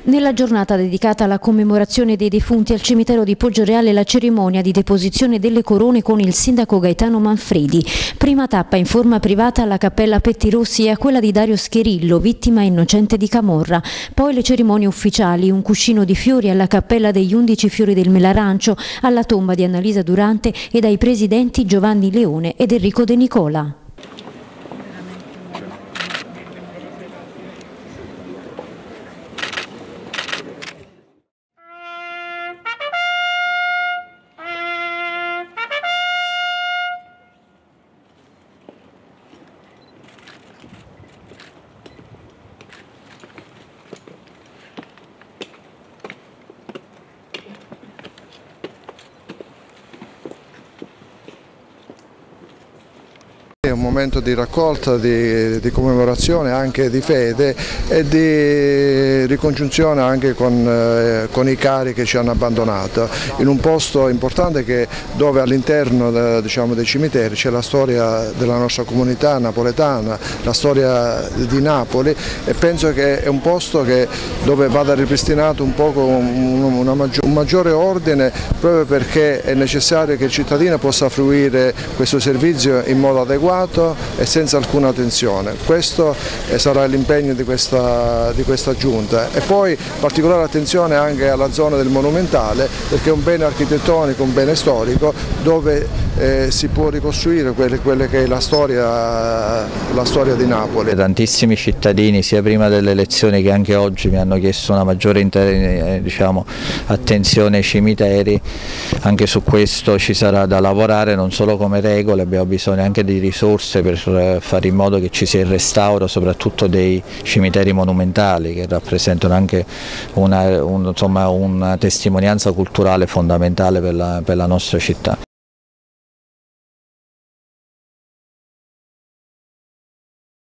Nella giornata dedicata alla commemorazione dei defunti al cimitero di Poggioreale la cerimonia di deposizione delle corone con il sindaco Gaetano Manfredi. Prima tappa in forma privata alla cappella Pettirossi e a quella di Dario Scherillo, vittima innocente di camorra. Poi le cerimonie ufficiali, un cuscino di fiori alla cappella degli 11 fiori del Melarancio, alla tomba di Annalisa Durante e dai presidenti Giovanni Leone ed Enrico De Nicola. È un momento di raccolta, di commemorazione, anche di fede e di ricongiunzione anche con i cari che ci hanno abbandonato, in un posto importante dove all'interno dei cimiteri c'è la storia della nostra comunità napoletana, la storia di Napoli, e penso che è un posto dove vada ripristinato un poco un maggiore ordine, proprio perché è necessario che il cittadino possa fruire questo servizio in modo adeguato e senza alcuna tensione. Questo sarà l'impegno di questa giunta, e poi particolare attenzione anche alla zona del monumentale, perché è un bene architettonico, un bene storico dove si può ricostruire quella che è la storia di Napoli. Tantissimi cittadini sia prima delle elezioni che anche oggi mi hanno chiesto una maggiore attenzione ai cimiteri. Anche su questo ci sarà da lavorare, non solo come regole, abbiamo bisogno anche di risorse per fare in modo che ci sia il restauro soprattutto dei cimiteri monumentali, che rappresentano anche una testimonianza culturale fondamentale per la nostra città.